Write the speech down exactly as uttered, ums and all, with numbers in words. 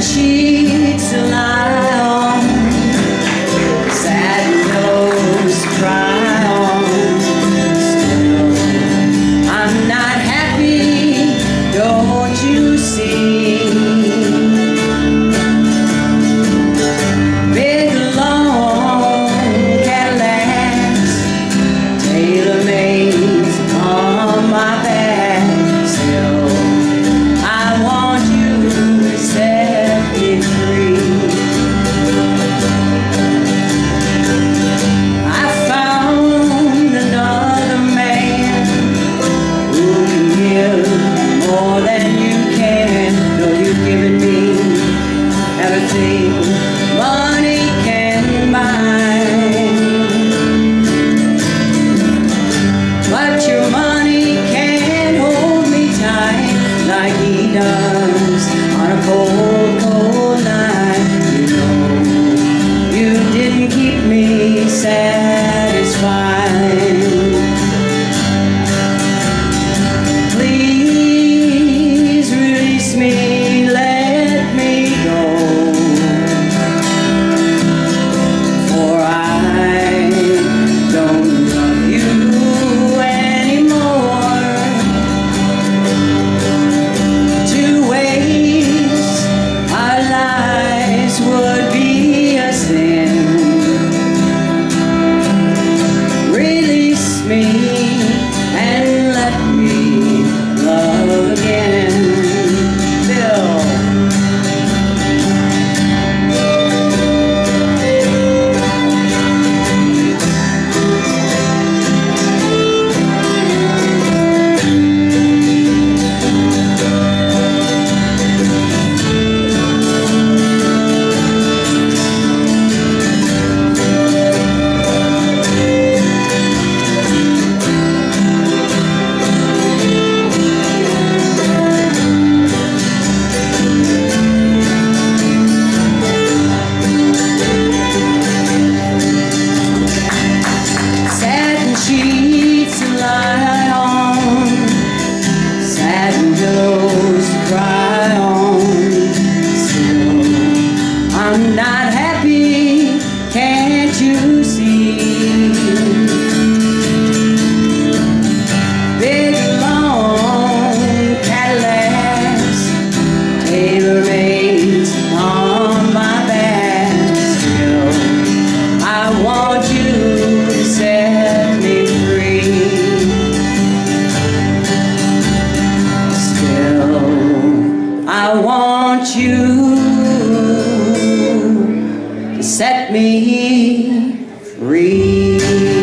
sheets to lie on, satin pillows to cry on. Still, I'm not happy, don't you see? Big long Cadillacs, tailor-made on my back. Still, I want you to set me free. I found another man who can give more than you can. Though you've given me everything money can buy, but your money can't hold me tight like he does on a cold, cold night. You know, you didn't keep me satisfied. Please release me, let me go, for I don't love you anymore. To waste our lives would be a sin. Release me and let me love again. Bill. Satin sheets to lie on, satin pillows to cry on. Still, I'm not happy, can't you see? Big long Cadillacs, tailor-made on my back. Still, I want you to set me free. Still, I want you to set me free.